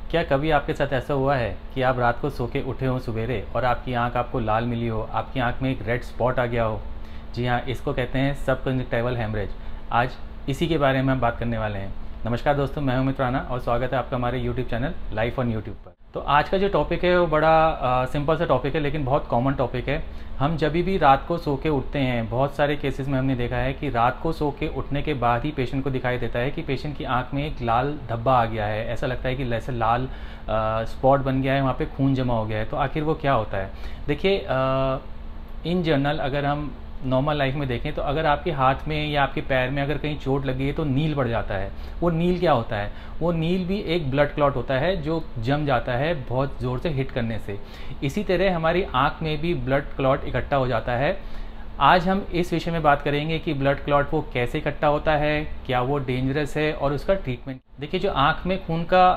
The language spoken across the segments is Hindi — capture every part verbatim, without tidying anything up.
क्या कभी आपके साथ ऐसा हुआ है कि आप रात को सो के उठे हो सवेरे और आपकी आंख आपको लाल मिली हो, आपकी आंख में एक रेड स्पॉट आ गया हो? जी हाँ, इसको कहते हैं सब कंजक्टिवल हेमरेज। आज इसी के बारे में हम बात करने वाले हैं। नमस्कार दोस्तों, मैं हूं अमित राणा और स्वागत है आपका हमारे YouTube channel life on YouTube पर। तो आज का जो टॉपिक है वो बड़ा आ, सिंपल सा टॉपिक है, लेकिन बहुत कॉमन टॉपिक है। हम जब भी रात को सो के उठते हैं, बहुत सारे केसेस में हमने देखा है कि रात को सो के उठने के बाद ही पेशेंट को दिखाई देता है कि पेशेंट की आंख में एक लाल धब्बा आ गया है। ऐसा लगता है कि जैसे लाल स्पॉट बन गया है, वहाँ पे खून जमा हो गया है। तो आखिर वो क्या होता है? देखिए, इन जनरल अगर हम नॉर्मल लाइफ में देखें तो अगर आपके हाथ में या आपके पैर में अगर कहीं चोट लगी है तो नील बढ़ जाता है। वो नील क्या होता है? वो नील भी एक ब्लड क्लॉट होता है जो जम जाता है बहुत ज़ोर से हिट करने से। इसी तरह हमारी आँख में भी ब्लड क्लॉट इकट्ठा हो जाता है। आज हम इस विषय में बात करेंगे कि ब्लड क्लॉट वो कैसे इकट्ठा होता है, क्या वो डेंजरस है और उसका ट्रीटमेंट। देखिए, जो आँख में खून का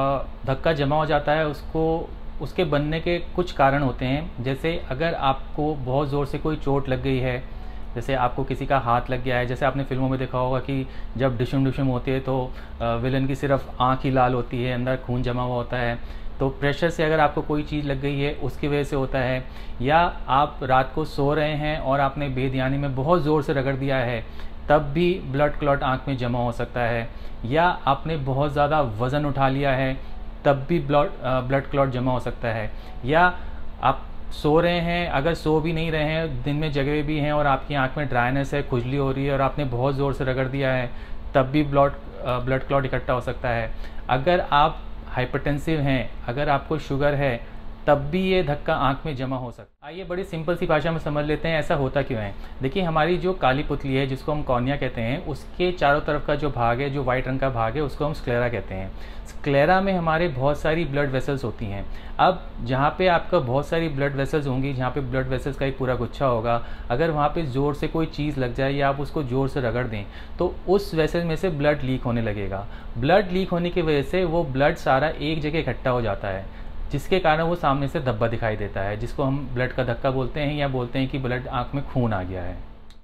धक्का जमा हो जाता है उसको उसके बनने के कुछ कारण होते हैं। जैसे अगर आपको बहुत ज़ोर से कोई चोट लग गई है, जैसे आपको किसी का हाथ लग गया है, जैसे आपने फिल्मों में देखा होगा कि जब डिशुम डिशुम होती है तो विलन की सिर्फ आँख ही लाल होती है, अंदर खून जमा हुआ होता है। तो प्रेशर से अगर आपको कोई चीज़ लग गई है उसकी वजह से होता है। या आप रात को सो रहे हैं और आपने बेध्यानी में बहुत ज़ोर से रगड़ दिया है, तब भी ब्लड क्लॉट आँख में जमा हो सकता है। या आपने बहुत ज़्यादा वज़न उठा लिया है, तब भी ब्लड ब्लड क्लॉट जमा हो सकता है। या आप सो रहे हैं, अगर सो भी नहीं रहे हैं, दिन में जगे भी हैं और आपकी आंख में ड्राइनेस है, खुजली हो रही है और आपने बहुत ज़ोर से रगड़ दिया है, तब भी ब्लड ब्लड क्लॉट इकट्ठा हो सकता है। अगर आप हाइपरटेंसिव हैं, अगर आपको शुगर है, तब भी ये धक्का आंख में जमा हो सकता है। आइए बड़ी सिंपल सी भाषा में समझ लेते हैं ऐसा होता क्यों है। देखिए, हमारी जो काली पुतली है जिसको हम कॉर्निया कहते हैं, उसके चारों तरफ का जो भाग है, जो वाइट रंग का भाग है, उसको हम स्क्लेरा कहते हैं। स्क्लेरा में हमारे बहुत सारी ब्लड वेसल्स होती हैं। अब जहाँ पे आपका बहुत सारी ब्लड वेसल्स होंगी, जहाँ पे ब्लड वेसल्स का एक पूरा गुच्छा होगा, अगर वहाँ पे ज़ोर से कोई चीज़ लग जाए या आप उसको ज़ोर से रगड़ दें तो उस वेसल में से ब्लड लीक होने लगेगा। ब्लड लीक होने की वजह से वो ब्लड सारा एक जगह इकट्ठा हो जाता है, जिसके कारण वो सामने से धब्बा दिखाई देता है, जिसको हम ब्लड का धक्का बोलते हैं या बोलते हैं कि ब्लड आँख में खून आ गया है।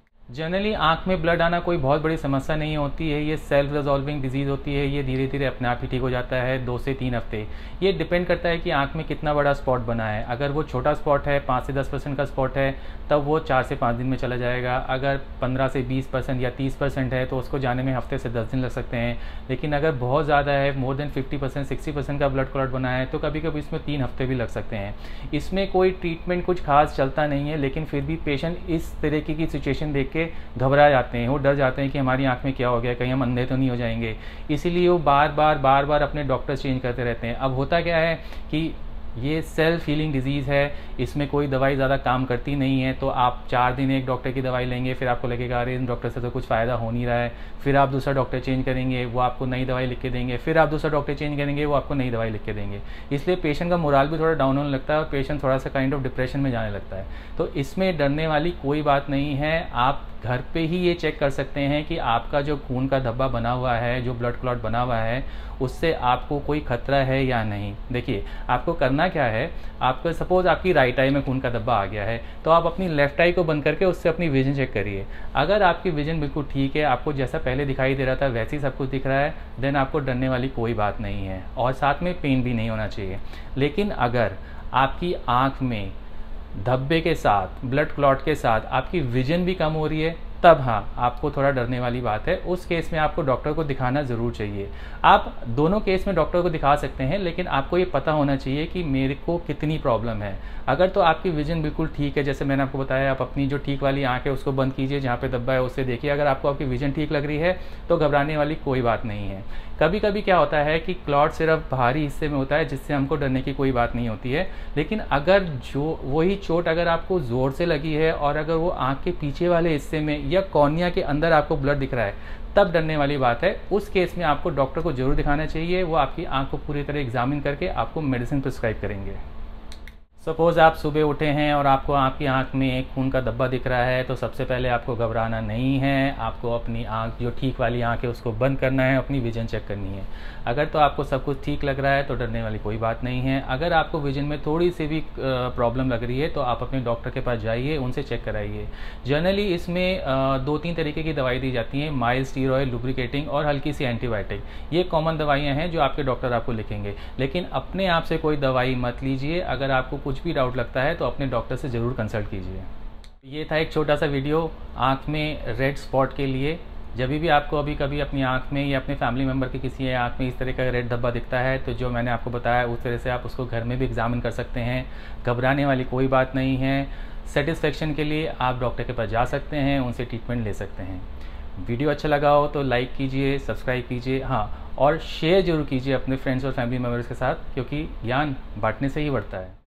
जनरली आँख में ब्लड आना कोई बहुत बड़ी समस्या नहीं होती है। ये सेल्फ रिजॉल्विंग डिजीज़ होती है। ये धीरे धीरे अपने आप ही ठीक हो जाता है, दो से तीन हफ्ते। ये डिपेंड करता है कि आँख में कितना बड़ा स्पॉट बना है। अगर वो छोटा स्पॉट है, पाँच से दस परसेंट का स्पॉट है, तब वो चार से पाँच दिन में चला जाएगा। अगर पंद्रह से बीस परसेंट या तीस परसेंट है तो उसको जाने में हफ्ते से दस दिन लग सकते हैं। लेकिन अगर बहुत ज़्यादा है, more than fifty percent sixty percent का ब्लड क्लॉट बना है, तो कभी कभी इसमें तीन हफ्ते भी लग सकते हैं। इसमें कोई ट्रीटमेंट कुछ खास चलता नहीं है, लेकिन फिर भी पेशेंट इस तरीके की सिचुएशन देख के घबरा जाते हैं। वो डर जाते हैं कि हमारी आंख में क्या हो गया, कहीं हम अंधे तो नहीं हो जाएंगे। इसीलिए वो बार बार बार बार अपने डॉक्टर चेंज करते रहते हैं। अब होता क्या है कि ये सेल्फ हीलिंग डिजीज़ है, इसमें कोई दवाई ज़्यादा काम करती नहीं है। तो आप चार दिन एक डॉक्टर की दवाई लेंगे, फिर आपको लगेगा अरे इन डॉक्टर से तो कुछ फ़ायदा हो नहीं रहा है। फिर आप दूसरा डॉक्टर चेंज करेंगे, वो आपको नई दवाई लिख के देंगे। फिर आप दूसरा डॉक्टर चेंज करेंगे, वो आपको नई दवाई लिख के देंगे। इसलिए पेशेंट का मोराल भी थोड़ा डाउन होने लगता है और पेशेंट थोड़ा सा काइंड ऑफ डिप्रेशन में जाने लगता है। तो इसमें डरने वाली कोई बात नहीं है। आप घर पे ही ये चेक कर सकते हैं कि आपका जो खून का धब्बा बना हुआ है, जो ब्लड क्लॉट बना हुआ है, उससे आपको कोई खतरा है या नहीं। देखिए, आपको करना क्या है, आपको सपोज आपकी राइट आई में खून का धब्बा आ गया है, तो आप अपनी लेफ्ट आई को बंद करके उससे अपनी विजन चेक करिए। अगर आपकी विजन बिल्कुल ठीक है, आपको जैसा पहले दिखाई दे रहा था वैसे ही सब कुछ दिख रहा है, देन आपको डरने वाली कोई बात नहीं है और साथ में पेन भी नहीं होना चाहिए। लेकिन अगर आपकी आँख में धब्बे के साथ, ब्लड क्लॉट के साथ आपकी विजन भी कम हो रही है, तब हाँ आपको थोड़ा डरने वाली बात है। उस केस में आपको डॉक्टर को दिखाना ज़रूर चाहिए। आप दोनों केस में डॉक्टर को दिखा सकते हैं, लेकिन आपको ये पता होना चाहिए कि मेरे को कितनी प्रॉब्लम है। अगर तो आपकी विजन बिल्कुल ठीक है, जैसे मैंने आपको बताया, आप अपनी जो ठीक वाली आँख है उसको बंद कीजिए, जहाँ पे धब्बा है उससे देखिए। अगर आपको आपकी विजन ठीक लग रही है तो घबराने वाली कोई बात नहीं है। कभी कभी क्या होता है कि क्लॉट सिर्फ बाहरी हिस्से में होता है, जिससे हमको डरने की कोई बात नहीं होती है। लेकिन अगर जो वही चोट अगर आपको ज़ोर से लगी है और अगर वो आँख के पीछे वाले हिस्से में या कॉर्निया के अंदर आपको ब्लड दिख रहा है, तब डरने वाली बात है। उस केस में आपको डॉक्टर को जरूर दिखाना चाहिए। वो आपकी आँख को पूरी तरह एग्जामिन करके आपको मेडिसिन प्रिस्क्राइब करेंगे। सपोज़ आप सुबह उठे हैं और आपको आपकी आंख में एक खून का धब्बा दिख रहा है, तो सबसे पहले आपको घबराना नहीं है। आपको अपनी आंख, जो ठीक वाली आंख है, उसको बंद करना है, अपनी विज़न चेक करनी है। अगर तो आपको सब कुछ ठीक लग रहा है तो डरने वाली कोई बात नहीं है। अगर आपको विज़न में थोड़ी सी भी प्रॉब्लम लग रही है तो आप अपने डॉक्टर के पास जाइए, उनसे चेक कराइए। जनरली इसमें दो तीन तरीके की दवाई दी जाती हैं, माइल्ड स्टीरॉयड, लुब्रिकेटिंग और हल्की सी एंटीबायोटिक। ये कॉमन दवाइयाँ हैं जो आपके डॉक्टर आपको लिखेंगे। लेकिन अपने आप से कोई दवाई मत लीजिए। अगर आपको कुछ भी डाउट लगता है तो अपने डॉक्टर से ज़रूर कंसल्ट कीजिए। ये था एक छोटा सा वीडियो आँख में रेड स्पॉट के लिए। जब भी आपको अभी कभी अपनी आँख में या अपने फैमिली मेम्बर के किसी आँख में इस तरह का रेड धब्बा दिखता है तो जो मैंने आपको बताया उस तरह से आप उसको घर में भी एग्जामिन कर सकते हैं। घबराने वाली कोई बात नहीं है। सेटिस्फेक्शन के लिए आप डॉक्टर के पास जा सकते हैं, उनसे ट्रीटमेंट ले सकते हैं। वीडियो अच्छा लगा हो तो लाइक कीजिए, सब्सक्राइब कीजिए, हाँ, और शेयर जरूर कीजिए अपने फ्रेंड्स और फैमिली मेम्बर्स के साथ, क्योंकि ज्ञान बांटने से ही बढ़ता है।